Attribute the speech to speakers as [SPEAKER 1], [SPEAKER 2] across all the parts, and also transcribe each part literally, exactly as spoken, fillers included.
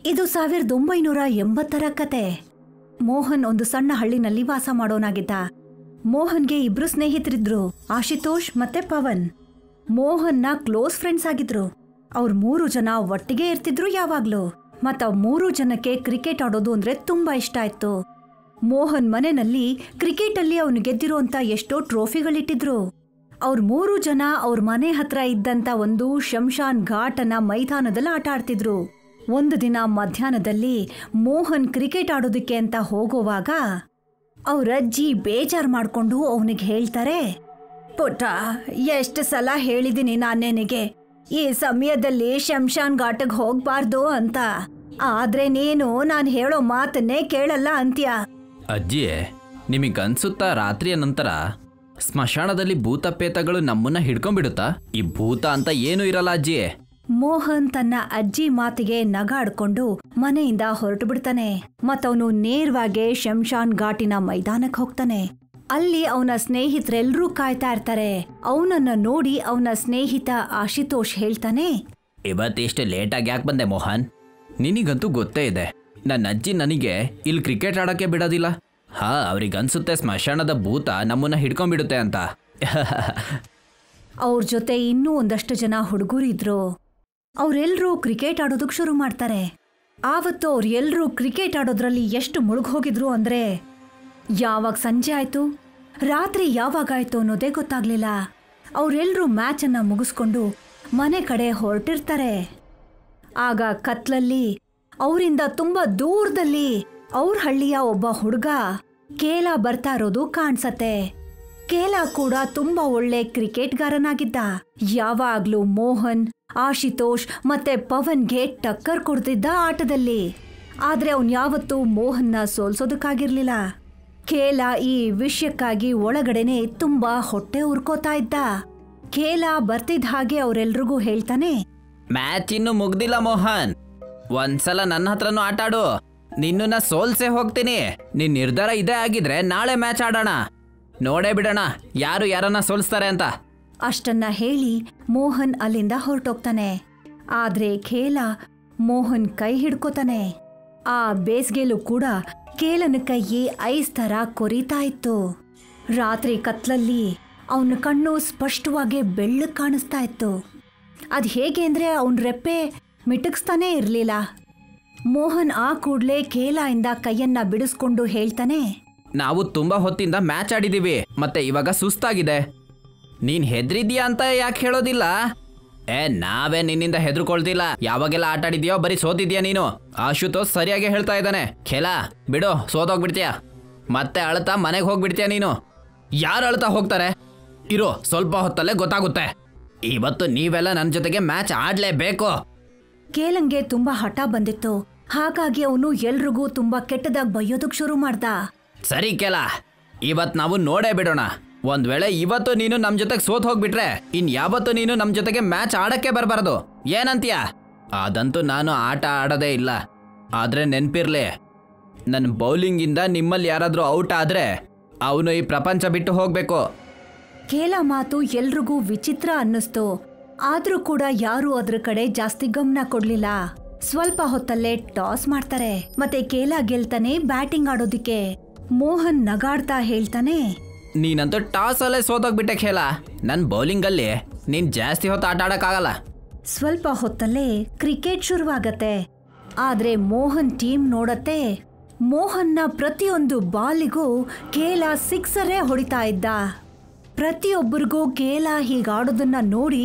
[SPEAKER 1] ಇದು ಸಾವಿರದ ಒಂಬೈನೂರ ಎಂಬತ್ತರ ಕತೆ. ಮೋಹನ್ ಒಂದು ಸಣ್ಣ ಹಳ್ಳಿನಲ್ಲಿ ವಾಸ ಮಾಡೋನಾಗಿದ್ದ. ಮೋಹನ್ಗೆ ಇಬ್ರು ಸ್ನೇಹಿತರಿದ್ರು, ಆಶುತೋಷ್ ಮತ್ತೆ ಪವನ್. ಮೋಹನ್ನ ಕ್ಲೋಸ್ ಫ್ರೆಂಡ್ಸ್ ಆಗಿದ್ರು. ಅವ್ರ ಮೂರು ಜನ ಒಟ್ಟಿಗೆ ಇರ್ತಿದ್ರು ಯಾವಾಗ್ಲೂ. ಮತ್ತ ಅವ್ ಮೂರು ಜನಕ್ಕೆ ಕ್ರಿಕೆಟ್ ಆಡೋದು ಅಂದ್ರೆ ತುಂಬಾ ಇಷ್ಟ ಆಯ್ತು. ಮೋಹನ್ ಮನೆಯಲ್ಲಿ ಕ್ರಿಕೆಟ್ ಅಲ್ಲಿ ಅವನು ಗೆದ್ದಿರೋಂತ ಎಷ್ಟೋ ಟ್ರೋಫಿಗಳಿಟ್ಟಿದ್ರು. ಅವ್ರ ಮೂರು ಜನ ಅವ್ರ ಮನೆ ಹತ್ರ ಇದ್ದಂತ ಒಂದು ಶಂಶಾನ್ ಘಾಟನ ಮೈದಾನದಲ್ಲಿ ಆಟ ಆಡ್ತಿದ್ರು. ಒಂದು ದಿನ ಮಧ್ಯಾಹ್ನದಲ್ಲಿ ಮೋಹನ್ ಕ್ರಿಕೆಟ್ ಆಡೋದಕ್ಕೆ ಅಂತ ಹೋಗೋವಾಗ ಅವ್ರ ಅಜ್ಜಿ ಬೇಜಾರ್ ಮಾಡ್ಕೊಂಡು ಅವನಿಗೆ ಹೇಳ್ತಾರೆ, ಪುಟ್ಟ, ಎಷ್ಟು ಸಲ ಹೇಳಿದೀನಿ ನಾನೇನಿಗೆ ಈ ಸಮಯದಲ್ಲಿ ಶಂಶಾನ್ ಘಾಟಕ್ಕೆ ಹೋಗ್ಬಾರ್ದು ಅಂತ, ಆದ್ರೆ ನೀನು ನಾನು ಹೇಳೋ ಮಾತನ್ನೇ ಕೇಳಲ್ಲ ಅಂತ್ಯ.
[SPEAKER 2] ಅಜ್ಜಿ, ನಿಮಗನ್ಸುತ್ತಾ ರಾತ್ರಿಯ ನಂತರ ಸ್ಮಶಾನದಲ್ಲಿ ಭೂತ ಪೇತಗಳು ನಮ್ಮನ್ನ ಹಿಡ್ಕೊಂಡ್ಬಿಡುತ್ತಾ? ಈ ಭೂತ ಅಂತ ಏನೂ ಇರಲ್ಲ ಅಜ್ಜಿ.
[SPEAKER 1] ಮೋಹನ್ ತನ್ನ ಅಜ್ಜಿ ಮಾತಿಗೆ ನಗಾಡ್ಕೊಂಡು ಮನೆಯಿಂದ ಹೊರಟು ಬಿಡ್ತಾನೆ. ಮತ್ತವನು ನೇರವಾಗಿ ಶಂಶಾನ್ ಘಾಟಿನ ಮೈದಾನಕ್ಕೆ ಹೋಗ್ತಾನೆ. ಅಲ್ಲಿ ಅವನ ಸ್ನೇಹಿತರೆಲ್ಲರೂ ಕಾಯ್ತಾ ಇರ್ತಾರೆ. ಅವನನ್ನ ನೋಡಿ ಅವನ ಸ್ನೇಹಿತ ಆಶುತೋಷ್ ಹೇಳ್ತಾನೆ,
[SPEAKER 2] ಇವತ್ತಿಷ್ಟು ಲೇಟಾಗಿ ಯಾಕೆ ಬಂದೆ ಮೋಹನ್? ನಿನಗಂತೂ ಗೊತ್ತೇ ಇದೆ, ನನ್ನ ಅಜ್ಜಿ ನನಗೆ ಇಲ್ಲಿ ಕ್ರಿಕೆಟ್ ಆಡೋಕ್ಕೆ ಬಿಡೋದಿಲ್ಲ. ಹಾ, ಅವ್ರಿಗನ್ಸುತ್ತೆ ಸ್ಮಶಾನದ ಭೂತ ನಮ್ಮನ್ನ ಹಿಡ್ಕೊಂಡ್ಬಿಡುತ್ತೆ ಅಂತ.
[SPEAKER 1] ಅವ್ರ ಜೊತೆ ಇನ್ನೂ ಒಂದಷ್ಟು ಜನ ಹುಡುಗರಿದ್ರು. ಅವ್ರೆಲ್ರೂ ಕ್ರಿಕೆಟ್ ಆಡೋದಕ್ಕೆ ಶುರು ಮಾಡ್ತಾರೆ. ಆವತ್ತು ಅವ್ರು ಎಲ್ರೂ ಕ್ರಿಕೆಟ್ ಆಡೋದ್ರಲ್ಲಿ ಎಷ್ಟು ಮುಳುಗೋಗಿದ್ರು ಅಂದ್ರೆ ಯಾವಾಗ ಸಂಜೆ ಆಯ್ತು, ರಾತ್ರಿ ಯಾವಾಗಾಯ್ತು ಅನ್ನೋದೇ ಗೊತ್ತಾಗ್ಲಿಲ್ಲ. ಅವ್ರೆಲ್ರೂ ಮ್ಯಾಚನ್ನ ಮುಗಿಸ್ಕೊಂಡು ಮನೆ ಕಡೆ ಹೊರಟಿರ್ತಾರೆ. ಆಗ ಕತ್ಲಲ್ಲಿ ಅವರಿಂದ ತುಂಬಾ ದೂರದಲ್ಲಿ ಅವ್ರ ಹಳ್ಳಿಯ ಒಬ್ಬ ಹುಡುಗ ಕೇಲ ಬರ್ತಾ ಇರೋದು ಕಾಣ್ಸತ್ತೆ. ಕೇಲ ಕೂಡ ತುಂಬಾ ಒಳ್ಳೆ ಕ್ರಿಕೆಟ್ಗಾರನಾಗಿದ್ದ. ಯಾವಾಗ್ಲೂ ಮೋಹನ್, ಆಶುತೋಷ್ ಮತ್ತೆ ಪವನ್ಗೆ ಟಕ್ಕರ್ ಕೊಡ್ತಿದ್ದ ಆಟದಲ್ಲಿ. ಆದ್ರೆ ಅವನ್ ಯಾವತ್ತೂ ಮೋಹನ್ನ ಸೋಲ್ಸೋದಕ್ಕಾಗಿರ್ಲಿಲ್ಲ. ಕೇಲ ಈ ವಿಷಯಕ್ಕಾಗಿ ಒಳಗಡೆನೆ ತುಂಬಾ ಹೊಟ್ಟೆ ಉರ್ಕೋತಾ ಇದ್ದ. ಕೇಲ ಬರ್ತಿದ್ದ ಹಾಗೆ ಅವ್ರೆಲ್ರಿಗೂ ಹೇಳ್ತಾನೆ,
[SPEAKER 2] ಮ್ಯಾಚ್ ಇನ್ನು ಮುಗ್ದಿಲ್ಲ ಮೋಹನ್, ಒಂದ್ಸಲ ನನ್ನ ಹತ್ರನೂ ಆಟ ಆಡು. ನಿನ್ನ ಸೋಲ್ಸೆ ಹೋಗ್ತೀನಿ. ನಿನ್ ನಿರ್ಧಾರ ಇದೇ ಆಗಿದ್ರೆ ನಾಳೆ ಮ್ಯಾಚ್ ಆಡೋಣ, ನೋಡೇ ಬಿಡೋಣ ಯಾರು ಯಾರನ್ನ ಸೋಲ್ಸ್ತಾರೆ ಅಂತ.
[SPEAKER 1] ಅಷ್ಟನ್ನ ಹೇಳಿ ಮೋಹನ್ ಅಲ್ಲಿಂದ ಹೊರಟೋಗ್ತಾನೆ. ಆದ್ರೆ ಖೇಲ ಮೋಹನ್ ಕೈ ಹಿಡ್ಕೋತಾನೆ. ಆ ಬೇಸ್ಗೆಲೂ ಕೂಡ ಕೇಲನ ಕೈಯಿ ಐಸ್ ತರ ಕೊರಿತಾ ಇತ್ತು. ರಾತ್ರಿ ಕತ್ಲಲ್ಲಿ ಅವನ ಕಣ್ಣು ಸ್ಪಷ್ಟವಾಗಿ ಬೆಳ್ಳಗ್ ಕಾಣಿಸ್ತಾ ಇತ್ತು. ಅದ್ ಹೇಗೆ ಅಂದ್ರೆ ಅವನ್ ರೆಪ್ಪೆ ಮಿಟಕ್ಸ್ತಾನೇ ಇರ್ಲಿಲ್ಲ. ಮೋಹನ್ ಆ ಕೂಡ್ಲೆ ಕೇಲ ಇಂದ ಕೈಯನ್ನ ಬಿಡಿಸ್ಕೊಂಡು ಹೇಳ್ತಾನೆ,
[SPEAKER 2] ನಾವು ತುಂಬಾ ಹೊತ್ತಿಂದ ಮ್ಯಾಚ್ ಆಡಿದೀವಿ, ಮತ್ತೆ ಇವಾಗ ಸುಸ್ತಾಗಿದೆ. ನೀನ್ ಹೆದ್ರಿದ್ಯಾ ಅಂತ ಯಾಕೆ ಹೇಳೋದಿಲ್ಲ? ಏ, ನಾವೇ ನಿನ್ನಿಂದ ಹೆದರ್ಕೊಳ್ತಿಲ್ಲ. ಯಾವಾಗೆಲ್ಲ ಆಟ ಆಡಿದ್ಯೋ ಬರೀ ಸೋತಿದ್ಯಾ ನೀನು. ಆಶುತೋಷ್ ಸರಿಯಾಗಿ ಹೇಳ್ತಾ ಇದ್ದಾನೆ. ಖೇಲ ಬಿಡು, ಸೋತೋಗ್ಬಿಡ್ತೀಯ, ಮತ್ತೆ ಅಳ್ತಾ ಮನೆಗೆ ಹೋಗ್ಬಿಡ್ತೀಯ ನೀನು. ಯಾರು ಅಳ್ತಾ ಹೋಗ್ತಾರೆ? ಇರೋ, ಸ್ವಲ್ಪ ಹೊತ್ತಲ್ಲೇ ಗೊತ್ತಾಗುತ್ತೆ. ಇವತ್ತು ನೀವೆಲ್ಲ ನನ್ನ ಜೊತೆಗೆ ಮ್ಯಾಚ್ ಆಡ್ಲೇಬೇಕು.
[SPEAKER 1] ಕೇಲಂಗೆ ತುಂಬಾ ಹಠ ಬಂದಿತ್ತು. ಹಾಗಾಗಿ ಅವನು ಎಲ್ರಿಗೂ ತುಂಬಾ ಕೆಟ್ಟದಾಗಿ ಬೈಯೋದಕ್ ಶುರು ಮಾಡ್ದ.
[SPEAKER 2] ಸರಿ ಕೇಲ, ಇವತ್ ನಾವು ನೋಡೇ ಬಿಡೋಣ. ಒಂದ್ ವೇಳೆ ಇವತ್ತು ನೀನು ನಮ್ ಜೊತೆಗೆ ಸೋತ್ ಹೋಗ್ಬಿಟ್ರೆ ಇನ್ ಯಾವತ್ತು ನೀನು ನಮ್ ಜೊತೆಗೆ ಮ್ಯಾಚ್ ಆಡಕ್ಕೆ ಬರಬಾರದು. ಏನಂತೀಯ? ಅದಂತೂ ನಾನು ಆಟ ಆಡೋದೇ ಇಲ್ಲ. ಆದ್ರೆ ನೆನ್ಪಿರ್ಲಿ, ನನ್ನ ಬೌಲಿಂಗ್ ಇಂದ ನಿಮ್ಮಲ್ಲಿ ಯಾರಾದ್ರೂ ಔಟ್ ಆದ್ರೆ ಅವನು ಈ ಪ್ರಪಂಚ ಬಿಟ್ಟು ಹೋಗ್ಬೇಕು.
[SPEAKER 1] ಕೇಲ ಮಾತು ಎಲ್ರಿಗೂ ವಿಚಿತ್ರ ಅನ್ನಿಸ್ತು. ಆದ್ರೂ ಕೂಡ ಯಾರು ಅದ್ರ ಕಡೆ ಜಾಸ್ತಿ ಗಮನ ಕೊಡ್ಲಿಲ್ಲ. ಸ್ವಲ್ಪ ಹೊತ್ತಲ್ಲೇ ಟಾಸ್ ಮಾಡ್ತಾರೆ. ಮತ್ತೆ ಕೇಲ ಗೆಲ್ತಾನೆ ಬ್ಯಾಟಿಂಗ್ ಆಡೋದಿಕ್ಕೆ. ಮೋಹನ್ ನಗಾಡ್ತಾ ಹೇಳ್ತಾನೆ,
[SPEAKER 2] ನೀನಂತೂ ಟಾಸ್ ಅಲ್ಲೇ ಸೋತೋಗ್ಬಿಟ್ಟೆ ಖೇಲ. ನನ್ ಬೌಲಿಂಗ್ ಅಲ್ಲಿ ನೀನ್ ಜಾಸ್ತಿ ಹೊತ್ತು ಆಟ ಆಡಕ್ಕಾಗಲ್ಲ.
[SPEAKER 1] ಸ್ವಲ್ಪ ಹೊತ್ತಲ್ಲೇ ಕ್ರಿಕೆಟ್ ಶುರುವಾಗತ್ತೆ. ಆದ್ರೆ ಮೋಹನ್ ಟೀಮ್ ನೋಡತ್ತೆ, ಮೋಹನ್ನ ಪ್ರತಿಯೊಂದು ಬಾಲಿಗೂ ಕೇಲ ಸಿಕ್ಸರೇ ಹೊಡಿತಾ ಇದ್ದ. ಪ್ರತಿಯೊಬ್ಬರಿಗೂ ಕೇಲ ಹೀಗಾಡೋದನ್ನ ನೋಡಿ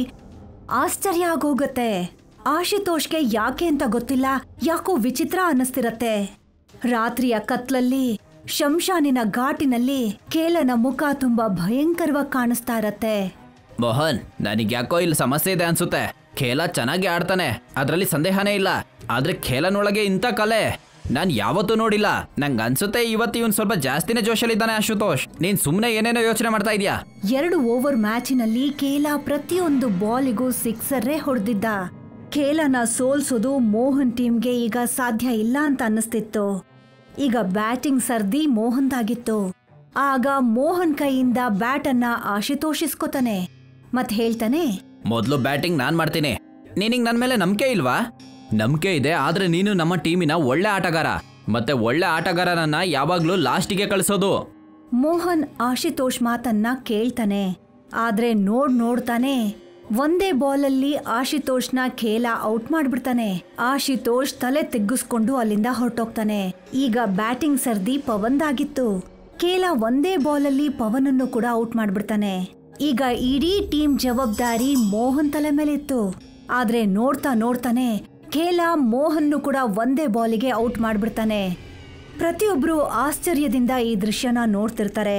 [SPEAKER 1] ಆಶ್ಚರ್ಯ ಆಗೋಗತ್ತೆ. ಆಶುತೋಷ್ಗೆ ಯಾಕೆ ಅಂತ ಗೊತ್ತಿಲ್ಲ, ಯಾಕೋ ವಿಚಿತ್ರ ಅನ್ನಿಸ್ತಿರತ್ತೆ. ರಾತ್ರಿಯ ಕತ್ಲಲ್ಲಿ ಶಂಶಾನಿನ ಘಾಟಿನಲ್ಲಿ ಕೇಲನ ಮುಖ ತುಂಬಾ ಭಯಂಕರವಾಗಿ ಕಾಣಿಸ್ತಾ ಇರತ್ತೆ.
[SPEAKER 2] ಮೋಹನ್, ನನಗ್ ಯಾಕೋ ಇಲ್ಲಿ ಸಮಸ್ಯೆ ಇದೆ ಅನ್ಸುತ್ತೆ. ಖೇಲ ಚೆನ್ನಾಗಿ ಆಡ್ತಾನೆ, ಅದ್ರಲ್ಲಿ ಸಂದೇಹನೇ ಇಲ್ಲ. ಆದ್ರೆ ಖೇಲನೊಳಗೆ ಇಂಥ ಕಲೆ ನಾನ್ ಯಾವತ್ತೂ ನೋಡಿಲ್ಲ. ನಂಗೆ ಅನ್ಸುತ್ತೆ ಇವತ್ತು ಇವನ್ ಸ್ವಲ್ಪ ಜಾಸ್ತಿನೇ ಜೋಶಲ್ಲಿದ್ದಾನೆ. ಆಶುತೋಷ್, ನೀನ್ ಸುಮ್ನೆ ಏನೇನೋ ಯೋಚನೆ ಮಾಡ್ತಾ ಇದೀಯಾ.
[SPEAKER 1] ಎರಡು ಓವರ್ ಮ್ಯಾಚಿನಲ್ಲಿ ಕೇಲ ಪ್ರತಿಯೊಂದು ಬಾಲಿಗೂ ಸಿಕ್ಸರೇ ಹೊಡೆದಿದ್ದ. ಕೇಲನ ಸೋಲ್ಸೋದು ಮೋಹನ್ ಟೀಮ್ಗೆ ಈಗ ಸಾಧ್ಯ ಇಲ್ಲ ಅಂತ ಅನ್ನಿಸ್ತಿತ್ತು. ಈಗ ಬ್ಯಾಟಿಂಗ್ ಸರ್ದಿ ಮೋಹನ್ದಾಗಿತ್ತು. ಆಗ ಮೋಹನ್ ಕೈಯಿಂದ ಬ್ಯಾಟ್ ಅನ್ನ ಆಶುತೋಷ್ ಇಸ್ಕೊತಾನೆ ಮತ್ ಹೇಳ್ತಾನೆ,
[SPEAKER 2] ಮೊದಲು ಬ್ಯಾಟಿಂಗ್ ನಾನ್ ಮಾಡ್ತೀನಿ. ನಿನಗೆ ನನ್ನ ಮೇಲೆ ನಂಬಿಕೆ ಇಲ್ವಾ? ನಂಬಿಕೆ ಇದೆ, ಆದ್ರೆ ನೀನು ನಮ್ಮ ಟೀಮಿನ ಒಳ್ಳೆ ಆಟಗಾರ, ಮತ್ತೆ ಒಳ್ಳೆ ಆಟಗಾರನನ್ನ ಯಾವಾಗ್ಲೂ ಲಾಸ್ಟಿಗೆ ಕಳಿಸೋದು.
[SPEAKER 1] ಮೋಹನ್ ಆಶುತೋಷ್ ಮಾತನ್ನ ಕೇಳ್ತಾನೆ. ಆದ್ರೆ ನೋಡ್ ನೋಡ್ತಾನೆ ಒಂದೇ ಬಾಲಲ್ಲಿ ಆಶುತೋಷ್ನ ಖೇಲ ಔಟ್ ಮಾಡ್ಬಿಡ್ತಾನೆ. ಆಶುತೋಷ್ ತಲೆ ತೆಗ್ಗಿಸ್ಕೊಂಡು ಅಲ್ಲಿಂದ ಹೊರಟೋಗ್ತಾನೆ. ಈಗ ಬ್ಯಾಟಿಂಗ್ ಸರ್ದಿ ಪವನ್ದಾಗಿತ್ತು. ಖೇಲ ಒಂದೇ ಬಾಲಲ್ಲಿ ಪವನನ್ನು ಕೂಡ ಔಟ್ ಮಾಡ್ಬಿಡ್ತಾನೆ. ಈಗ ಇಡೀ ಟೀಮ್ ಜವಾಬ್ದಾರಿ ಮೋಹನ್ ತಲೆ ಮೇಲಿತ್ತು. ಆದ್ರೆ ನೋಡ್ತಾ ನೋಡ್ತಾನೆ ಖೇಲ ಮೋಹನ್ನು ಕೂಡ ಒಂದೇ ಬಾಲಿಗೆ ಔಟ್ ಮಾಡ್ಬಿಡ್ತಾನೆ. ಪ್ರತಿಯೊಬ್ರು ಆಶ್ಚರ್ಯದಿಂದ ಈ ದೃಶ್ಯನ ನೋಡ್ತಿರ್ತಾರೆ.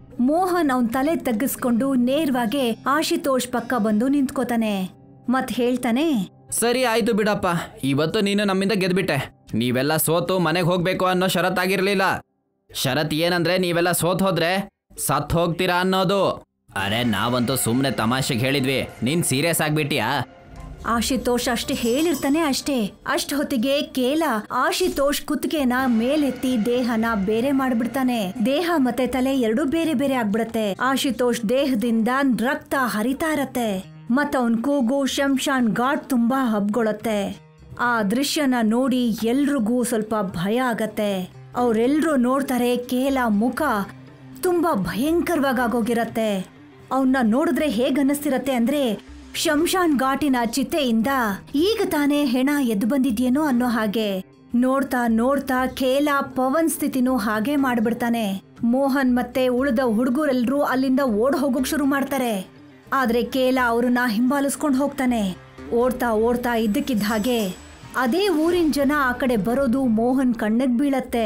[SPEAKER 1] ಮೋಹನ್ ಅವನ್ ತಲೆ ತಗ್ಗಿಸ್ಕೊಂಡು ನೇರವಾಗಿ ಆಶುತೋಷ್ ಪಕ್ಕ ಬಂದು ನಿಂತ್ಕೋತಾನೆ ಮತ್ ಹೇಳ್ತಾನೆ,
[SPEAKER 2] ಸರಿ ಆಯ್ತು ಬಿಡಪ್ಪ, ಇವತ್ತು ನೀನು ನಮ್ಮಿಂದ ಗೆದ್ಬಿಟ್ಟೆ. ನೀವೆಲ್ಲ ಸೋತು ಮನೆಗೆ ಹೋಗ್ಬೇಕು ಅನ್ನೋ ಷರತ್ತಾಗಿರ್ಲಿಲ್ಲ. ಷರತ್ ಏನಂದ್ರೆ ನೀವೆಲ್ಲ ಸೋತ್ ಹೋದ್ರೆ ಸತ್ ಹೋಗ್ತೀರಾ ಅನ್ನೋದು. ಅರೆ ನಾವಂತೂ ಸುಮ್ನೆ ತಮಾಷೆಗೆ ಹೇಳಿದ್ವಿ, ನೀನ್ ಸೀರಿಯಸ್ ಆಗ್ಬಿಟ್ಟಿಯಾ?
[SPEAKER 1] ಆಶುತೋಷ್ ಅಷ್ಟೇ ಹೇಳಿರ್ತಾನೆ. ಅಷ್ಟೇ ಅಷ್ಟ ಹೊತ್ತಿಗೆ ಖೇಲ ಆಶುತೋಷ್ ಕುತ್ತಿಗೆನ ಮೇಲೆತ್ತಿ ದೇಹನ ಬೇರೆ ಮಾಡ್ಬಿಡ್ತಾನೆ. ದೇಹ ಮತ್ತೆ ತಲೆ ಎರಡು ಬೇರೆ ಬೇರೆ ಆಗ್ಬಿಡತ್ತೆ. ಆಶುತೋಷ್ ದೇಹದಿಂದ ರಕ್ತ ಹರಿತಾ ಇರತ್ತೆ. ಮತ್ತ ಅವನ್ ಕೂಗು ಶಂಶಾನ್ ಘಾಟ್ ತುಂಬಾ ಹಬ್ಗೊಳತ್ತೆ. ಆ ದೃಶ್ಯನ ನೋಡಿ ಎಲ್ರಿಗೂ ಸ್ವಲ್ಪ ಭಯ ಆಗತ್ತೆ. ಅವ್ರೆಲ್ರೂ ನೋಡ್ತಾರೆ ಖೇಲ ಮುಖ ತುಂಬಾ ಭಯಂಕರವಾಗಿ ಆಗೋಗಿರತ್ತೆ. ಅವನ್ನ ನೋಡಿದ್ರೆ ಹೇಗ್ ಅನ್ನಿಸ್ತಿರತ್ತೆ ಅಂದ್ರೆ ಶಂಶಾನ್ ಘಾಟಿನ ಚಿತೆಯಿಂದ ಈಗ ತಾನೇ ಹೆಣ ಎದ್ದು ಬಂದಿದ್ಯೇನೋ ಅನ್ನೋ ಹಾಗೆ. ನೋಡ್ತಾ ನೋಡ್ತಾ ಖೇಲ ಪವನ್ ಸ್ಥಿತಿನೂ ಹಾಗೆ ಮಾಡ್ಬಿಡ್ತಾನೆ. ಮೋಹನ್ ಮತ್ತೆ ಉಳಿದ ಹುಡುಗರೆಲ್ಲರೂ ಅಲ್ಲಿಂದ ಓಡ್ ಹೋಗೋಕ್ ಶುರು ಮಾಡ್ತಾರೆ. ಆದ್ರೆ ಖೇಲ ಅವ್ರನ್ನ ಹಿಂಬಾಲಿಸ್ಕೊಂಡ್ ಹೋಗ್ತಾನೆ. ಓಡ್ತಾ ಓಡ್ತಾ ಇದ್ದಕ್ಕಿದ್ದ ಹಾಗೆ ಅದೇ ಊರಿನ ಜನ ಆ ಕಡೆ ಬರೋದು ಮೋಹನ್ ಕಣ್ಣಿಗೆ ಬೀಳತ್ತೆ.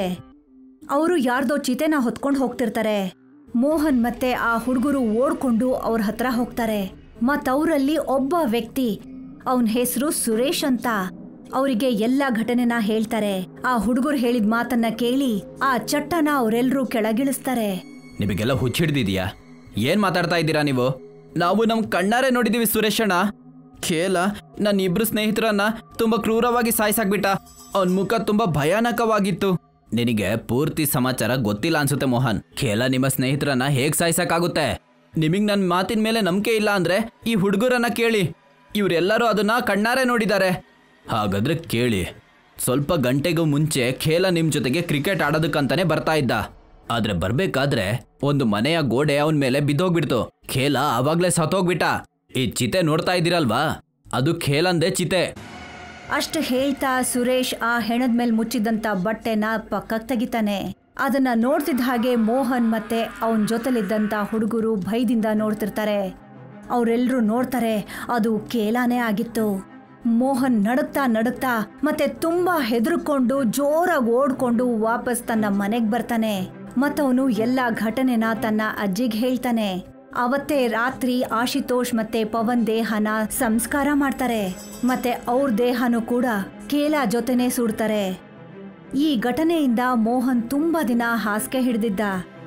[SPEAKER 1] ಅವರು ಯಾರ್ದೋ ಚಿತೆನ ಹೊತ್ಕೊಂಡು ಹೋಗ್ತಿರ್ತಾರೆ. ಮೋಹನ್ ಮತ್ತೆ ಆ ಹುಡುಗರು ಓಡ್ಕೊಂಡು ಅವ್ರ ಹತ್ರ ಹೋಗ್ತಾರೆ. ಮತ್ತವರಲ್ಲಿ ಒಬ್ಬ ವ್ಯಕ್ತಿ, ಅವನ ಹೆಸರು ಸುರೇಶ್ ಅಂತ, ಅವರಿಗೆ ಎಲ್ಲಾ ಘಟನೆನ ಹೇಳ್ತಾರೆ. ಆ ಹುಡುಗರು ಹೇಳಿದ ಮಾತನ್ನ ಕೇಳಿ ಆ ಚಟ್ಟನ ಅವರೆಲ್ಲರೂ ಕೆಳಗಿಳಿಸ್ತಾರೆ.
[SPEAKER 2] ನಿಮಗೆಲ್ಲ ಹುಚ್ಚಿಡ್ದಿದ್ಯಾ? ಏನ್ ಮಾತಾಡ್ತಾ ಇದ್ದೀರಾ ನೀವು? ನಾವು ನಮ್ ಕಣ್ಣಾರೆ ನೋಡಿದೀವಿ ಸುರೇಶ್ ಅಣ್ಣ. ಖೇಲ ನನ್ನ ಇಬ್ರು ಸ್ನೇಹಿತರನ್ನ ತುಂಬಾ ಕ್ರೂರವಾಗಿ ಸಾಯಿಸಾಕ್ಬಿಟ್ಟ. ಅವನ್ ಮುಖ ತುಂಬಾ ಭಯಾನಕವಾಗಿತ್ತು. ನಿನಗೆ ಪೂರ್ತಿ ಸಮಾಚಾರ ಗೊತ್ತಿಲ್ಲ ಅನ್ಸುತ್ತೆ ಮೋಹನ್. ಖೇಲ ನಿಮ್ಮ ಸ್ನೇಹಿತರನ್ನ ಹೇಗ್ ಸಾಯಿಸಕ್ಕಾಗುತ್ತೆ? ನಿಮಗ್ ನನ್ನ ಮಾತಿನ ಮೇಲೆ ನಂಬಿಕೆ ಇಲ್ಲ ಅಂದ್ರೆ ಈ ಹುಡುಗರನ್ನ ಕೇಳಿ, ಇವರೆಲ್ಲರೂ ಅದನ್ನ ಕಣ್ಣಾರೆ ನೋಡಿದ್ದಾರೆ. ಹಾಗಾದ್ರೆ ಕೇಳಿ, ಸ್ವಲ್ಪ ಗಂಟೆಗೂ ಮುಂಚೆ ಖೇಲ ನಿಮ್ ಜೊತೆಗೆ ಕ್ರಿಕೆಟ್ ಆಡೋದಕ್ಕಂತಾನೆ ಬರ್ತಾ ಇದ್ದ. ಆದ್ರೆ ಬರ್ಬೇಕಾದ್ರೆ ಒಂದು ಮನೆಯ ಗೋಡೆ ಅವನ ಮೇಲೆ ಬಿದ್ದೋಗ್ಬಿಡ್ತು. ಖೇಲ ಆವಾಗ್ಲೇ ಸತ್ತೋಗ್ಬಿಟ್ಟ. ಈ ಚಿತೆ ನೋಡ್ತಾ ಇದ್ದೀರಲ್ವಾ, ಅದು ಖೇಲಂದೇ ಚಿತೆ.
[SPEAKER 1] ಅಷ್ಟು ಹೇಳ್ತಾ ಸುರೇಶ್ ಆ ಹೆಣದ ಮೇಲೆ ಮುಚ್ಚಿದಂತ ಬಟ್ಟೆನ ಪಕ್ಕಕ್ಕೆ ತೆಗಿತಾನೆ. ಅದನ್ನ ನೋಡ್ತಿದ್ದ ಹಾಗೆ ಮೋಹನ್ ಮತ್ತೆ ಅವನ್ ಜೊತೆಲಿದ್ದಂತ ಹುಡುಗರು ಭಯದಿಂದ ನೋಡ್ತಿರ್ತಾರೆ. ಅವರೆಲ್ಲರೂ ನೋಡ್ತಾರೆ ಅದು ಖೇಲಾನೇ ಆಗಿತ್ತು. ಮೋಹನ್ ನಡುಕ್ತಾ ನಡುಕ್ತಾ ಮತ್ತೆ ತುಂಬಾ ಹೆದರ್ಕೊಂಡು ಜೋರಾಗಿ ಓಡ್ಕೊಂಡು ವಾಪಸ್ ತನ್ನ ಮನೆಗ್ ಬರ್ತಾನೆ. ಮತ್ತವನು ಎಲ್ಲಾ ಘಟನೆನ ತನ್ನ ಅಜ್ಜಿಗೆ ಹೇಳ್ತಾನೆ. ಅವತ್ತೇ ರಾತ್ರಿ ಆಶುತೋಷ್ ಮತ್ತೆ ಪವನ್ ದೇಹನ ಸಂಸ್ಕಾರ ಮಾಡ್ತಾರೆ. ಮತ್ತೆ ಅವ್ರ ದೇಹನೂ ಕೂಡ ಖೇಲ ಜೊತೆನೆ ಸುಡ್ತಾರೆ. ಈ ಘಟನೆಯಿಂದ ಮೋಹನ್ ತುಂಬಾ ದಿನ ಹಾಸಿಗೆ ಹಿಡಿದಿದ್ದ.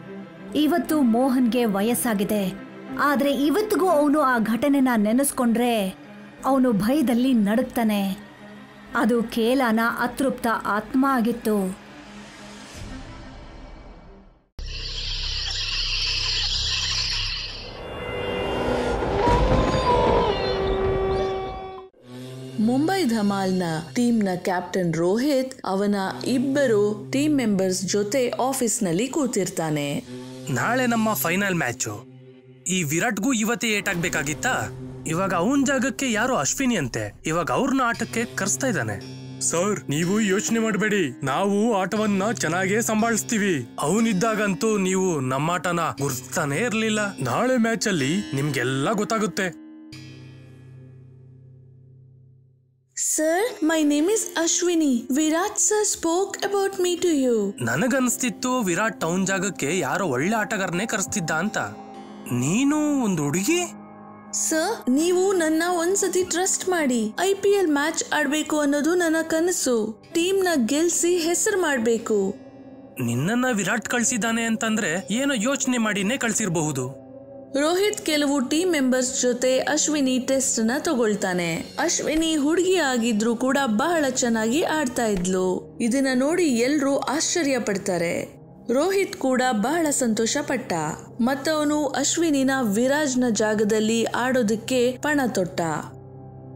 [SPEAKER 1] ಇವತ್ತು ಮೋಹನ್ಗೆ ವಯಸ್ಸಾಗಿದೆ. ಆದ್ರೆ ಇವತ್ತಿಗೂ ಅವನು ಆ ಘಟನೆನ ನೆನೆಸ್ಕೊಂಡ್ರೆ ಅವನು ಭಯದಲ್ಲಿ ನಡುಕ್ತಾನೆ. ಅದು ಖೇಲನ ಅತೃಪ್ತ ಆತ್ಮ ಆಗಿತ್ತು.
[SPEAKER 3] ಮುಂಬೈ ಧಮಾಲ್ನ ಟೀಮ್ನ ಕ್ಯಾಪ್ಟನ್ ರೋಹಿತ್ ಅವನ ಇಬ್ಬರು ಟೀಮ್ ಮೆಂಬರ್ಸ್ ಜೊತೆ ಆಫೀಸ್ನಲ್ಲಿ ಕೂತಿರ್ತಾನೆ.
[SPEAKER 4] ನಾಳೆ ನಮ್ಮ ಫೈನಲ್ ಮ್ಯಾಚು. ಈ ವಿರಾಟ್ಗೂ ಇವತ್ತೇ ಏಟಾಗ್ಬೇಕಾಗಿತ್ತಾ? ಇವಾಗ ಅವನ್ ಜಾಗಕ್ಕೆ ಯಾರೋ ಅಶ್ವಿನಿ ಅಂತೆ, ಇವಾಗ ಅವ್ರನ್ನ ಆಟಕ್ಕೆ ಕರ್ಸ್ತಾ ಇದ್ದಾನೆ. ಸರ್, ನೀವು ಯೋಚನೆ ಮಾಡಬೇಡಿ, ನಾವು ಆಟವನ್ನ ಚೆನ್ನಾಗೇ ಸಂಭಾಳಿಸ್ತೀವಿ. ಅವನಿದ್ದಾಗಂತೂ ನೀವು ನಮ್ಮ ಆಟನ ಗುರ್ತಾನೇ ಇರ್ಲಿಲ್ಲ. ನಾಳೆ ಮ್ಯಾಚ್ ಅಲ್ಲಿ ನಿಮ್ಗೆಲ್ಲ ಗೊತ್ತಾಗುತ್ತೆ.
[SPEAKER 3] Sir, my name is Ashwini. Virat sir spoke about me to you.
[SPEAKER 4] ನನಗನ್ಸ್ತಿತ್ತು ವಿರಾಟ್ ಟೌನ್ ಜಾಗಕ್ಕೆ ಯಾರೋ ಒಳ್ಳೆ ಆಟಗಾರನೇ ಕರೆಸ್ತಿದ್ದ ಅಂತ. ನೀನು ಒಂದು ಹುಡುಗಿ?
[SPEAKER 3] ಸರ್, ನೀವು ನನ್ನ ಒಂದ್ಸತಿ ಟ್ರಸ್ಟ್ ಮಾಡಿ. ಐ ಪಿ ಎಲ್ ಮ್ಯಾಚ್ ಆಡ್ಬೇಕು ಅನ್ನೋದು ನನ್ನ ಕನಸು. ಟೀಮ್ ನ ಗೆಲ್ಸಿ ಹೆಸರು ಮಾಡ್ಬೇಕು.
[SPEAKER 4] ನಿನ್ನನ್ನ ವಿರಾಟ್ ಕಳ್ಸಿದ್ದಾನೆ ಅಂತಂದ್ರೆ ಏನೋ ಯೋಚನೆ ಮಾಡಿನೇ ಕಳ್ಸಿರ್ಬಹುದು.
[SPEAKER 3] ರೋಹಿತ್ ಕೆಲವು ಟೀಮ್ ಮೆಂಬರ್ಸ್ ಜೊತೆ ಅಶ್ವಿನಿ ಟೆಸ್ಟ್ ನ ತಗೊಳ್ತಾನೆ. ಅಶ್ವಿನಿ ಹುಡುಗಿ ಆಗಿದ್ರು ಕೂಡ ಬಹಳ ಚೆನ್ನಾಗಿ ಆಡ್ತಾ ಇದ್ಲು. ಇದನ್ನ ನೋಡಿ ಎಲ್ರೂ ಆಶ್ಚರ್ಯ ಪಡ್ತಾರೆ. ರೋಹಿತ್ ಕೂಡ ಬಹಳ ಸಂತೋಷ ಪಟ್ಟ. ಮತ್ತವನು ಅಶ್ವಿನಿನ ವಿರಾಜ್ನ ಜಾಗದಲ್ಲಿ ಆಡೋದಕ್ಕೆ ಪಣ ತೊಟ್ಟ.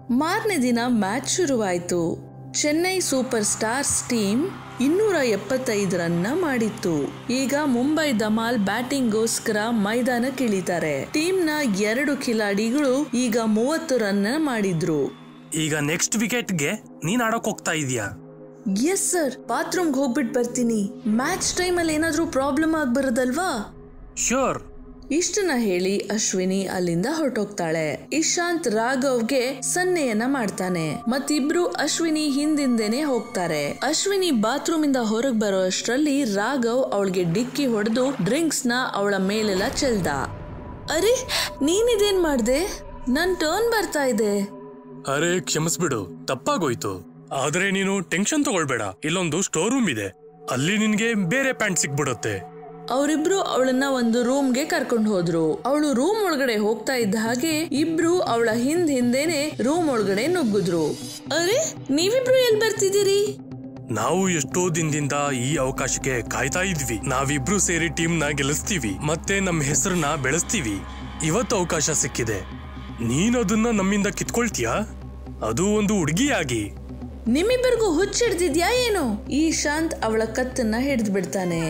[SPEAKER 3] ಮಾರನೇ ದಿನ ಮ್ಯಾಚ್ ಶುರುವಾಯಿತು. ಚೆನ್ನೈ ಸೂಪರ್ ಸ್ಟಾರ್ಸ್ ಟೀಮ್ ಇನ್ನೂರ ಎಪ್ಪತ್ತೈದು ರನ್ನ ಮಾಡಿತ್ತು. ಈಗ ಮುಂಬೈ ಧಮಾಲ್ ಬ್ಯಾಟಿಂಗ್ಗೋಸ್ಕರ ಮೈದಾನಕ್ಕಿಳಿತಾರೆ. ಟೀಮ್ನ ಎರಡು ಖಿಲಾಡಿಗಳು ಈಗ ಮೂವತ್ತು ರನ್ ಮಾಡಿದ್ರು.
[SPEAKER 4] ಈಗ ನೆಕ್ಸ್ಟ್ ವಿಕೆಟ್ಗೆ ನೀನ್ ಆಡೋಕ್ ಹೋಗ್ತಾ ಇದೀಯಾ?
[SPEAKER 3] ಎಸ್ ಸರ್, ಬಾತ್ರೂಮ್ಗೆ ಹೋಗ್ಬಿಟ್ಟು ಬರ್ತೀನಿ. ಮ್ಯಾಚ್ ಟೈಮಲ್ಲಿ ಏನಾದ್ರೂ ಪ್ರಾಬ್ಲಮ್ ಆಗ್ಬಾರದಲ್ವಾ?
[SPEAKER 4] ಶ್ಯೂರ್.
[SPEAKER 3] ಇಷ್ಟನ್ನ ಹೇಳಿ ಅಶ್ವಿನಿ ಅಲ್ಲಿಂದ ಹೊರಟೋಗ್ತಾಳೆ. ಇಶಾಂತ್ ರಾಘವ್ಗೆ ಸನ್ನೆಯನ್ನ ಮಾಡ್ತಾನೆ. ಮತ್ತಿಬ್ರು ಅಶ್ವಿನಿ ಹಿಂದಿಂದೇನೆ ಹೋಗ್ತಾರೆ. ಅಶ್ವಿನಿ ಬಾತ್ರೂಮ್ ಇಂದ ಹೊರಗ್ ಬರೋ ಅಷ್ಟ್ರಲ್ಲಿ ರಾಘವ್ ಅವಳಿಗೆ ಡಿಕ್ಕಿ ಹೊಡೆದು ಡ್ರಿಂಕ್ಸ್ ನ ಅವಳ ಮೇಲೆಲ್ಲ ಚೆಲ್ದ. ಅರೆ, ನೀನಿದೇನ್ ಮಾಡ್ದೆ? ನನ್ ಟರ್ನ್ ಬರ್ತಾ ಇದೆ.
[SPEAKER 4] ಅರೆ ಕ್ಷಮಿಸ್ಬಿಡು, ತಪ್ಪಾಗೋಯ್ತು. ಆದ್ರೆ ನೀನು ಟೆನ್ಷನ್ ತಗೊಳ್ಬೇಡ, ಇಲ್ಲೊಂದು ಸ್ಟೋರ್ ರೂಮ್ ಇದೆ, ಅಲ್ಲಿ ನಿನ್ಗೆ ಬೇರೆ ಪ್ಯಾಂಟ್ ಸಿಕ್ಬಿಡುತ್ತೆ.
[SPEAKER 3] ಅವರಿಬ್ರು ಅವಳನ್ನ ಒಂದು ರೂಮ್ಗೆ ಕರ್ಕೊಂಡು ಹೋದ್ರು. ಅವಳು ರೂಮ್ ಒಳಗಡೆ ಹೋಗ್ತಾ ಇದ್ದ ಹಾಗೆ ಇಬ್ರು ಅವಳ ಹಿಂದ್ ಹಿಂದೆನೆ ರೂಮ್ ಒಳಗಡೆ ನುಗ್ಗಿದ್ರು. ಅರೆ, ನೀವಿಬ್ರು ಎಲ್ ಬರ್ತಿದ್ದೀರಿ?
[SPEAKER 4] ನಾವು ಎಷ್ಟೋ ದಿನದಿಂದ ಈ ಅವಕಾಶಕ್ಕೆ ಕಾಯ್ತಾ ಇದ್ವಿ. ನಾವಿಬ್ರು ಸೇರಿ ಟೀಮ್ ನ ಗೆಲ್ಲಿಸ್ತೀವಿ, ಮತ್ತೆ ನಮ್ಮ ಹೆಸರನ್ನ ಬೆಳೆಸ್ತೀವಿ. ಇವತ್ತು ಅವಕಾಶ ಸಿಕ್ಕಿದೆ, ನೀನ್ ಅದನ್ನ ನಮ್ಮಿಂದ ಕಿತ್ಕೊಳ್ತೀಯಾ? ಅದು ಒಂದು ಹುಡುಗಿಯಾಗಿ.
[SPEAKER 3] ನಿಮ್ಮಿಬ್ಬರಿಗೂ ಹುಚ್ಚಿಡ್ದಿದ್ಯಾ ಏನು? ಇಶಾಂತ್ ಅವಳ ಕತ್ತನ್ನ ಹಿಡಿದು ಬಿಡ್ತಾನೆ.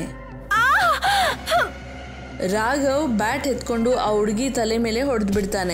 [SPEAKER 3] ರಾಘವ್ ಬ್ಯಾಟ್ ಎತ್ಕೊಂಡು ಆ ಹುಡುಗಿ ತಲೆ ಮೇಲೆ ಹೊಡೆದು ಬಿಡ್ತಾನೆ.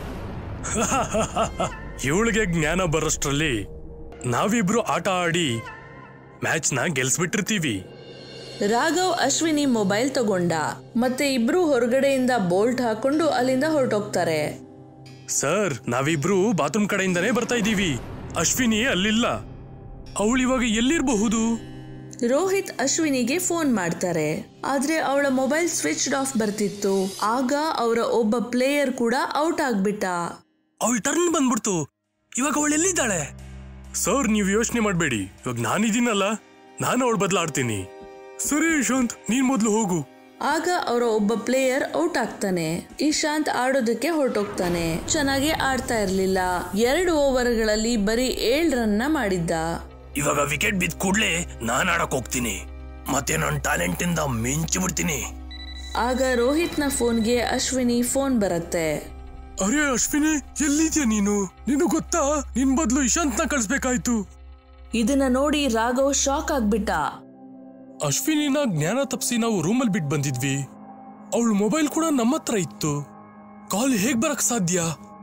[SPEAKER 4] ಇವಳಿಗೆ ಜ್ಞಾನ ಬರೋಷ್ಟ್ರಲ್ಲಿ ನಾವಿಬ್ರು ಆಟ ಆಡಿ ಮ್ಯಾಚ್ ನ ಗೆಲ್ಸ್ಬಿಟ್ಟಿರ್ತೀವಿ.
[SPEAKER 3] ರಾಘವ್ ಅಶ್ವಿನಿ ಮೊಬೈಲ್ ತಗೊಂಡ. ಮತ್ತೆ ಇಬ್ರು ಹೊರಗಡೆಯಿಂದ ಬೋಲ್ಟ್ ಹಾಕೊಂಡು ಅಲ್ಲಿಂದ ಹೊರಟೋಗ್ತಾರೆ.
[SPEAKER 4] ಸರ್, ನಾವಿಬ್ರು ಬಾತ್ರೂಮ್ ಕಡೆಯಿಂದನೇ ಬರ್ತಾ ಇದ್ದೀವಿ. ಅಶ್ವಿನಿ ಅಲ್ಲಿಲ್ಲ. ಅವಳು ಇವಾಗ ಎಲ್ಲಿರಬಹುದು?
[SPEAKER 3] ರೋಹಿತ್ ಅಶ್ವಿನಿಗೆ ಫೋನ್ ಮಾಡ್ತಾರೆ. ಆದ್ರೆ ಅವಳ ಮೊಬೈಲ್ ಸ್ವಿಚ್ ಆಫ್ ಬರ್ತಿತ್ತು. ಆಗ ಅವರ ಒಬ್ಬ ಪ್ಲೇಯರ್ ಕೂಡ ಔಟ್ ಆಗ್ಬಿಟ್ಟ.
[SPEAKER 4] ಅವಳ ಟರ್ನ್ ಬಂದ್ಬಿಡ್ತು. ಇವಾಗ ಅವಳು ಎಲ್ಲಿದ್ದಾಳೆ? ಸರ್, ನೀವು ಯೋಚನೆ ಮಾಡ್ಬೇಡಿ, ಇವಾಗ ನಾನಿದ್ದೀನಲ್ಲ, ನಾನು ಅವಳ ಬದಲಾಡ್ತೀನಿ. ಸರಿ ಇಶಾಂತ್, ನೀನ್ ಮೊದ್ಲು ಹೋಗು.
[SPEAKER 3] ಆಗ ಅವರ ಒಬ್ಬ ಪ್ಲೇಯರ್ ಔಟ್ ಆಗ್ತಾನೆ. ಇಶಾಂತ್ ಆಡೋದಕ್ಕೆ ಹೊರಟೋಗ್ತಾನೆ. ಚೆನ್ನಾಗಿ ಆಡ್ತಾ ಇರ್ಲಿಲ್ಲ. ಎರಡು ಓವರ್ಗಳಲ್ಲಿ ಬರೀ ಏಳ್ ರನ್ನ ಮಾಡಿದ್ದ.
[SPEAKER 4] ಇವಾಗ ವಿಕೆಟ್ ಬಿದ್ದ ಕೂಡ್ಲೆ ನಾನ್ ಆಡಕ್ ಹೋಗ್ತೀನಿ, ಮತ್ತೆ ನನ್ನ ಟ್ಯಾಲೆಂಟ್ ಇಂದ ಮಿಂಚಿ ಬಿಡ್ತೀನಿ.
[SPEAKER 3] ಆಗ ರೋಹಿತ್ ನ ಫೋನ್ಗೆ ಅಶ್ವಿನಿ ಫೋನ್ ಬರುತ್ತೆ.
[SPEAKER 4] ಅರೆ ಅಶ್ವಿನಿ, ಎಲ್ಲಿದ್ಯಾ ನೀನು? ನಿನಗೆ ಗೊತ್ತಾ, ನಿನ್ ಬದಲು ಇಶಾಂತ್ ನ ಕಳ್ಸ್ಬೇಕಾಯ್ತು.
[SPEAKER 3] ಇದನ್ನ ನೋಡಿ ರಾಘವ್ ಶಾಕ್ ಆಗ್ಬಿಟ್ಟ.
[SPEAKER 4] ಅಶ್ವಿನಿನ ಜ್ಞಾನ ತಪ್ಸಿ ನಾವು ರೂಮಲ್ಲಿ ಬಿಟ್ಟು ಬಂದಿದ್ವಿ. ಅವಳ ಮೊಬೈಲ್ ಕೂಡ ನಮ್ಮ ಹತ್ರ ಇತ್ತು. ಕಾಲ್ ಹೇಗ್ ಬರಕ್ ಸಾಧ್ಯ?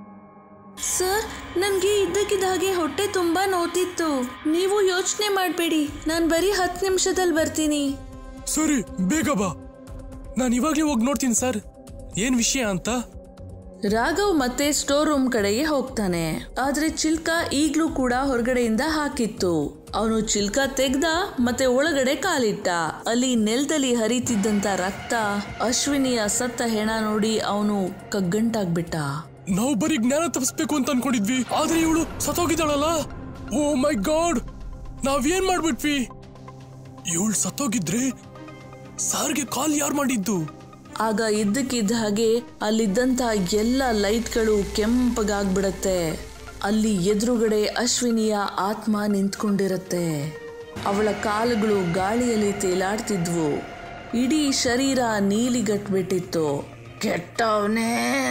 [SPEAKER 3] ಸರ್, ನನ್ಗೆ ಇದ್ದಕ್ಕಿದ್ದ ಹಾಗೆ ಹೊಟ್ಟೆ ತುಂಬಾ ನೋತಿತ್ತು. ನೀವು ಯೋಚನೆ ಮಾಡ್ಬೇಡಿ, ನಾನ್ ಬರೀ ಹತ್ತು ನಿಮಿಷದಲ್ಲಿ ಬರ್ತೀನಿ.
[SPEAKER 4] ಸರಿ, ಬೇಗ ಬಾ. ನಾನು ಇವಾಗ್ಲೇ ಹೋಗಿ ನೋಡ್ತೀನಿ ಸರ್, ಏನ್ ವಿಷಯ ಅಂತ.
[SPEAKER 3] ರಾಘವ್ ಮತ್ತೆ ಸ್ಟೋರ್ ರೂಮ್ ಕಡೆಗೆ ಹೋಗ್ತಾನೆ. ಆದ್ರೆ ಚಿಲ್ಕ ಈಗ್ಲೂ ಕೂಡ ಹೊರಗಡೆಯಿಂದ ಹಾಕಿತ್ತು. ಅವನು ಚಿಲ್ಕ ತೆಗ್ದ ಮತ್ತೆ ಒಳಗಡೆ ಕಾಲಿಟ್ಟ. ಅಲ್ಲಿ ನೆಲದಲ್ಲಿ ಹರಿತಿದ್ದಂತ ರಕ್ತ, ಅಶ್ವಿನಿಯ ಸತ್ತ ಹೆಣ ನೋಡಿ ಅವನು ಕಗ್ಗಂಟಾಗ್ಬಿಟ್ಟ.
[SPEAKER 4] ನಾವು ಬರೀ ಜ್ಞಾನ ತಪ್ಪಿಸ್ಬೇಕು ಅಂತ ಅನ್ಕೊಂಡಿದ್ವಿ, ಆದ್ರೆ ಇವಳು ಸತ್ತೋಗಿದ್ದಾಳಲ್ಲ. ಓ ಮೈ ಗಾಡ್, ನಾವೇನ್ ಮಾಡ್ಬಿಟ್ವಿ? ಇವಳು ಸತ್ತೋಗಿದ್ರೆ ಸಾರ್ಗೆ ಕಾಲ್ ಯಾರು ಮಾಡಿದ್ದು?
[SPEAKER 3] ಆಗ ಇದ್ದಕ್ಕಿದ್ದ ಹಾಗೆ ಅಲ್ಲಿದ್ದಂತ ಎಲ್ಲ ಲೈಟ್ಗಳು ಕೆಂಪಗಾಗ್ಬಿಡತ್ತೆ. ಅಲ್ಲಿ ಎದುರುಗಡೆ ಅಶ್ವಿನಿಯ ಆತ್ಮ ನಿಂತ್ಕೊಂಡಿರತ್ತೆ. ಅವಳ ಕಾಲುಗಳು ಗಾಳಿಯಲ್ಲಿ ತೇಲಾಡ್ತಿದ್ವು. ಇಡೀ ಶರೀರ ನೀಲಿಗಟ್ಬಿಟ್ಟಿತ್ತು. ಕೆಟ್ಟವನೇ.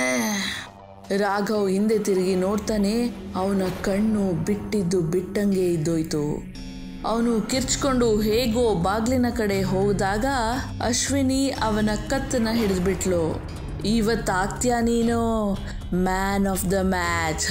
[SPEAKER 3] ರಾಘವ್ ಹಿಂದೆ ತಿರುಗಿ ನೋಡ್ತಾನೆ. ಅವನ ಕಣ್ಣು ಬಿಟ್ಟಿದ್ದು ಬಿಟ್ಟಂಗೆ ಇದ್ದೋಯ್ತು. ಅವನು ಕಿರ್ಚ್ಕೊಂಡು ಹೇಗೋ ಬಾಗ್ಲಿನ ಕಡೆ ಹೋದಾಗ ಅಶ್ವಿನಿ ಅವನ ಕತ್ತನ್ನ ಹಿಡಿದ್ಬಿಟ್ಲು. ಇವತ್ತಾಗ್ತ್ಯಾ ನೀನು man of the match.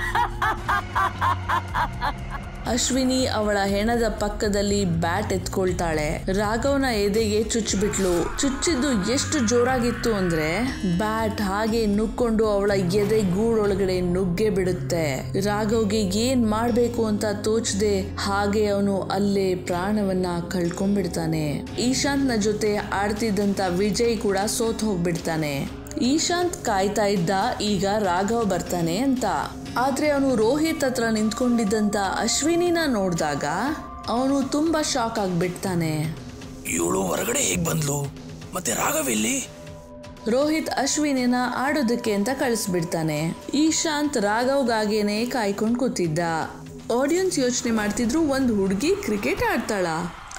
[SPEAKER 3] Ashwini ಅವಳ ಹೆಣದ ಪಕ್ಕದಲ್ಲಿ ಬ್ಯಾಟ್ ಎತ್ಕೊಳ್ತಾಳೆ. ರಾಘವ್ನ ಎದೆಗೆ ಚುಚ್ಚಿಬಿಟ್ಲು. ಚುಚ್ಚಿದ್ದು ಎಷ್ಟು ಜೋರಾಗಿತ್ತು ಅಂದ್ರೆ ಬ್ಯಾಟ್ ಹಾಗೆ ನುಗ್ಕೊಂಡು ಅವಳ ಎದೆ ಗೂಡೊಳಗಡೆ ನುಗ್ಗೆ ಬಿಡುತ್ತೆ. ರಾಘವ್ಗೆ ಏನ್ ಮಾಡ್ಬೇಕು ಅಂತ ತೋಚದೆ ಹಾಗೆ ಅವನು ಅಲ್ಲೇ ಪ್ರಾಣವನ್ನ ಕಳ್ಕೊಂಡ್ಬಿಡ್ತಾನೆ. ಇಶಾಂತ್ ನ ಜೊತೆ ಆಡ್ತಿದ್ದಂತ ವಿಜಯ್ ಕೂಡ ಸೋತ್ ಹೋಗ್ಬಿಡ್ತಾನೆ. ಇಶಾಂತ್ ಕಾಯ್ತಾ ಇದ್ದ ಈಗ ರಾಘವ್ ಬರ್ತಾನೆ ಅಂತ. ಆದ್ರೆ ಅವನು ರೋಹಿತ್ ಹತ್ರ ನಿಂತ್ಕೊಂಡಿದ್ದಂತ ಅಶ್ವಿನಿನ ನೋಡಿದಾಗ ಅವನು ತುಂಬಾ ಶಾಕ್ ಆಗ್ಬಿಡ್ತಾನೆ.
[SPEAKER 4] ಇವಳು ಹೊರಗಡೆ ಹೇಗ್ ಬಂದ್ಲು? ಮತ್ತೆ ರಾಘವ್ ಎಲ್ಲಿ?
[SPEAKER 3] ರೋಹಿತ್ ಅಶ್ವಿನಿನ ಆಡೋದಕ್ಕೆ ಅಂತ ಕಳಿಸ್ಬಿಡ್ತಾನೆ. ಇಶಾಂತ್ ರಾಘವ್ಗಾಗೇನೆ ಕಾಯ್ಕೊಂಡು ಕೂತಿದ್ದ. ಆಡಿಯನ್ಸ್ ಯೋಚನೆ ಮಾಡ್ತಿದ್ರು, ಒಂದ್ ಹುಡುಗಿ ಕ್ರಿಕೆಟ್ ಆಡ್ತಾಳ,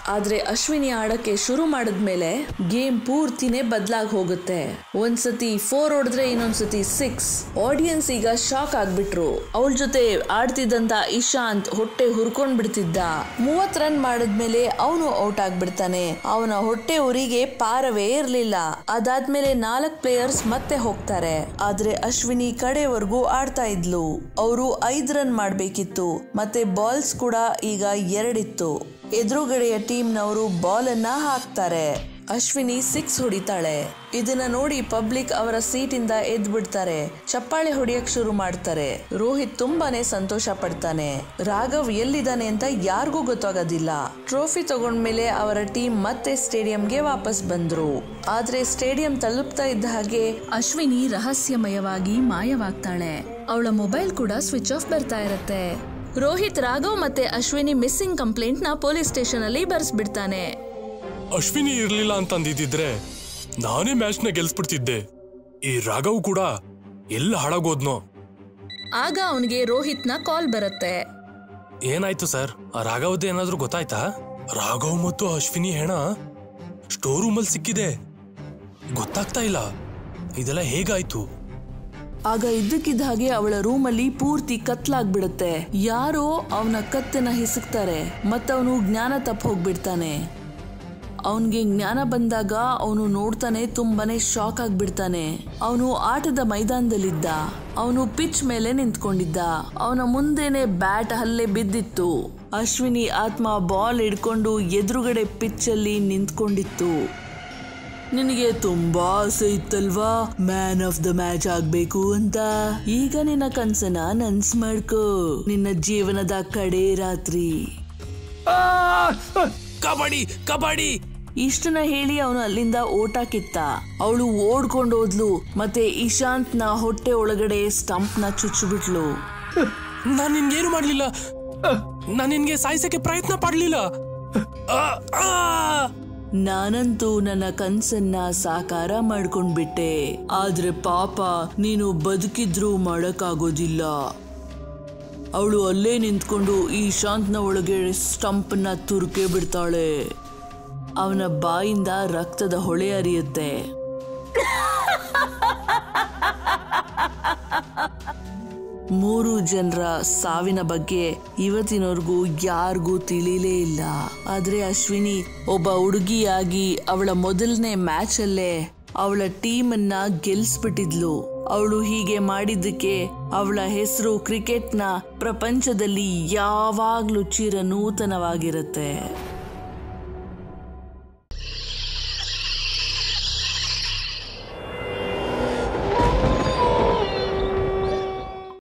[SPEAKER 3] ಆದ್ರೆ ಅಶ್ವಿನಿ ಆಡಕ್ಕೆ ಶುರು ಮಾಡಿದ್ಮೇಲೆ ಗೇಮ್ ಪೂರ್ತಿನೇ ಬದಲಾಗಿ ಹೋಗುತ್ತೆ. ಒಂದ್ಸತಿ ಫೋರ್ ಹೊಡೆದ್ರೆ ಇನ್ನೊಂದ್ಸತಿ ಸಿಕ್ಸ್. ಆಡಿಯನ್ಸ್ ಈಗ ಶಾಕ್ ಆಗ್ಬಿಟ್ರು. ಅವಳ ಜೊತೆ ಆಡ್ತಿದ್ದಂತ ಇಶಾಂತ್ ಹೊಟ್ಟೆ ಹುರ್ಕೊಂಡ್ ಬಿಡ್ತಿದ್ದ. ಮೂವತ್ ರನ್ ಮಾಡಿದ್ಮೇಲೆ ಅವನು ಔಟ್ ಆಗ್ಬಿಡ್ತಾನೆ. ಅವನ ಹೊಟ್ಟೆ ಉರಿಗೆ ಪಾರವೇ ಇರ್ಲಿಲ್ಲ. ಅದಾದ್ಮೇಲೆ ನಾಲ್ಕ್ ಪ್ಲೇಯರ್ಸ್ ಮತ್ತೆ ಹೋಗ್ತಾರೆ. ಆದ್ರೆ ಅಶ್ವಿನಿ ಕಡೆವರೆಗೂ ಆಡ್ತಾ ಇದ್ಲು. ಅವರು ಐದ್ ರನ್ ಮಾಡ್ಬೇಕಿತ್ತು. ಮತ್ತೆ ಬಾಲ್ಸ್ ಕೂಡ ಈಗ ಎರಡಿತ್ತು. ಎದುರುಗಡೆಯ ಟೀಮ್ನವರು ಬಾಲ್ ಅನ್ನ ಹಾಕ್ತಾರೆ. ಅಶ್ವಿನಿ ಸಿಕ್ಸ್ ಹೊಡಿತಾಳೆ. ಇದನ್ನ ನೋಡಿ ಪಬ್ಲಿಕ್ ಅವರ ಸೀಟ್ ಇಂದ ಎದ್ ಬಿಡ್ತಾರೆ. ಚಪ್ಪಾಳೆ ಹೊಡಿಯಕ್ ಶುರು ಮಾಡ್ತಾರೆ. ರೋಹಿತ್ ತುಂಬಾನೇ ಸಂತೋಷ ಪಡ್ತಾನೆ. ರಾಘವ್ ಎಲ್ಲಿದ್ದಾನೆ ಅಂತ ಯಾರಿಗೂ ಗೊತ್ತಾಗೋದಿಲ್ಲ. ಟ್ರೋಫಿ ತಗೊಂಡ್ಮೇಲೆ ಅವರ ಟೀಮ್ ಮತ್ತೆ ಸ್ಟೇಡಿಯಂಗೆ ವಾಪಸ್ ಬಂದ್ರು. ಆದ್ರೆ ಸ್ಟೇಡಿಯಂ ತಲುಪ್ತಾ ಇದ್ದ ಹಾಗೆ ಅಶ್ವಿನಿ ರಹಸ್ಯಮಯವಾಗಿ ಮಾಯವಾಗ್ತಾಳೆ. ಅವಳ ಮೊಬೈಲ್ ಕೂಡ ಸ್ವಿಚ್ ಆಫ್ ಬರ್ತಾ ಇರತ್ತೆ. ರೋಹಿತ್ ರಾಘವ್ ಮತ್ತೆ ಅಶ್ವಿನಿ ಮಿಸ್ಸಿಂಗ್ ಕಂಪ್ಲೇಂಟ್ ನ ಪೊಲೀಸ್ ಸ್ಟೇಷನ್ ಅಲ್ಲಿ ಬರ್ಸ್ಬಿಡ್ತಾನೆ.
[SPEAKER 4] ಅಶ್ವಿನಿ ಇರ್ಲಿಲ್ಲ ಅಂತಂದಿದ್ರೆ ನಾನೇ ಮ್ಯಾಚ್ ನ ಗೆಲ್ಸ್ಬಿಡ್ತಿದ್ದೆ. ಈ ರಾಘವ್ ಕೂಡ ಎಲ್ಲ ಹಾಳಾಗೋದ್ನೋ.
[SPEAKER 3] ಆಗ ಅವನಿಗೆ ರೋಹಿತ್ ನ ಕಾಲ್ ಬರುತ್ತೆ.
[SPEAKER 4] ಏನಾಯ್ತು ಸರ್, ಆ ರಾಘವ್ದು ಏನಾದ್ರೂ ಗೊತ್ತಾಯ್ತಾ? ರಾಘವ್ ಮತ್ತು ಅಶ್ವಿನಿ ಹೆಣ ಸ್ಟೋರ್ ರೂಮ್ ಅಲ್ಲಿ ಸಿಕ್ಕಿದೆ. ಗೊತ್ತಾಗ್ತಾ ಇಲ್ಲ, ಇದೆಲ್ಲ ಹೇಗಾಯ್ತು?
[SPEAKER 3] ಆಗ ಇದ್ದಕ್ಕಿದ್ದ ಹಾಗೆ ಅವಳ ರೂಮಲ್ಲಿ ಪೂರ್ತಿ ಕತ್ಲಾಗ್ಬಿಡುತ್ತೆ. ಯಾರೋ ಅವನ ಕತ್ತನ್ನ ಹಿಸುಕ್ತಾರೆ ಮತ್ತವನು ಜ್ಞಾನ ತಪ್ಪ ಹೋಗ್ಬಿಡ್ತಾನೆ. ಅವನ್ಗೆ ಜ್ಞಾನ ಬಂದಾಗ ಅವನು ನೋಡ್ತಾನೆ, ತುಂಬಾನೇ ಶಾಕ್ ಆಗ್ಬಿಡ್ತಾನೆ. ಅವನು ಆಟದ ಮೈದಾನದಲ್ಲಿದ್ದ. ಅವನು ಪಿಚ್ ಮೇಲೆ ನಿಂತ್ಕೊಂಡಿದ್ದ. ಅವನ ಮುಂದೆನೆ ಬ್ಯಾಟ್ ಹಲ್ಲೆ ಬಿದ್ದಿತ್ತು. ಅಶ್ವಿನಿ ಆತ್ಮ ಬಾಲ್ ಹಿಡ್ಕೊಂಡು ಎದುರುಗಡೆ ಪಿಚ್ ಅಲ್ಲಿ ನಿಂತ್ಕೊಂಡಿತ್ತು. ನಿನಗೆ ತುಂಬಾ ಆಸೆ ಇತ್ತಲ್ವಾ ಮ್ಯಾನ್ ಆಫ್ ದ ಮ್ಯಾಚ್ ಆಗ್ಬೇಕು ಅಂತ. ಈಗ ನಿನ್ನ ಕನ್ಸನ್ನ ನನ್ಸ್ ಮಾಡ್ಕೋ. ನಿನ್ನ ಜೀವನದ ಕಡೆ ರಾತ್ರಿ.
[SPEAKER 4] ಕಬಡ್ಡಿ ಕಬಡ್ಡಿ
[SPEAKER 3] ಇಷ್ಟನ್ನ ಹೇಳಿ ಅವನು ಅಲ್ಲಿಂದ ಓಟ ಕಿತ್ತ. ಅವಳು ಓಡ್ಕೊಂಡು ಹೋದ್ಲು ಮತ್ತೆ ಇಶಾಂತ್ ನ ಹೊಟ್ಟೆ ಒಳಗಡೆ ಸ್ಟಂಪ್ ನ ಚುಚ್ಚಿಬಿಟ್ಲು.
[SPEAKER 4] ನಾನ್ ನಿನ್ಗೇನು ಮಾಡ್ಲಿಲ್ಲ. ನಾನ್ ನಿನ್ಗೆ ಸಾಯಿಸಕ್ಕೆ ಪ್ರಯತ್ನ ಪಡ್ಲಿಲ್ಲ.
[SPEAKER 3] ನಾನಂತೂ ನನ್ನ ಕನ್ಸನ್ನ ಸಾಕಾರ ಮಾಡ್ಕೊಂಡ್ಬಿಟ್ಟೆ. ಆದ್ರೆ ಪಾಪ ನೀನು ಬದುಕಿದ್ರೂ ಮಾಡಕ್ಕಾಗೋದಿಲ್ಲ. ಅವಳು ಅಲ್ಲೇ ನಿಂತ್ಕೊಂಡು ಈ ಶಾಂತ್ನ ಒಳಗೆ ಸ್ಟಂಪ್ ನ ತುರ್ಕೆ ಬಿಡ್ತಾಳೆ. ಅವನ ಬಾಯಿಂದ ರಕ್ತದ ಹೊಳೆ ಹರಿಯುತ್ತೆ. ಮೂರು ಜನರ ಸಾವಿನ ಬಗ್ಗೆ ಇವತ್ತಿನವರೆಗೂ ಯಾರಿಗೂ ತಿಳಿಲೇ ಇಲ್ಲ. ಆದ್ರೆ ಅಶ್ವಿನಿ ಒಬ್ಬ ಹುಡುಗಿಯಾಗಿ ಅವಳ ಮೊದಲನೇ ಮ್ಯಾಚ್ ಅಲ್ಲೇ ಅವಳ ಟೀಮ್ ಅನ್ನ ಗೆಲ್ಸ್ಬಿಟ್ಟಿದ್ಲು. ಅವಳು ಹೀಗೆ ಮಾಡಿದ್ದಕ್ಕೆ ಅವಳ ಹೆಸರು ಕ್ರಿಕೆಟ್ನ ಪ್ರಪಂಚದಲ್ಲಿ ಯಾವಾಗ್ಲೂ ಚಿರನೂತನವಾಗಿರುತ್ತೆ.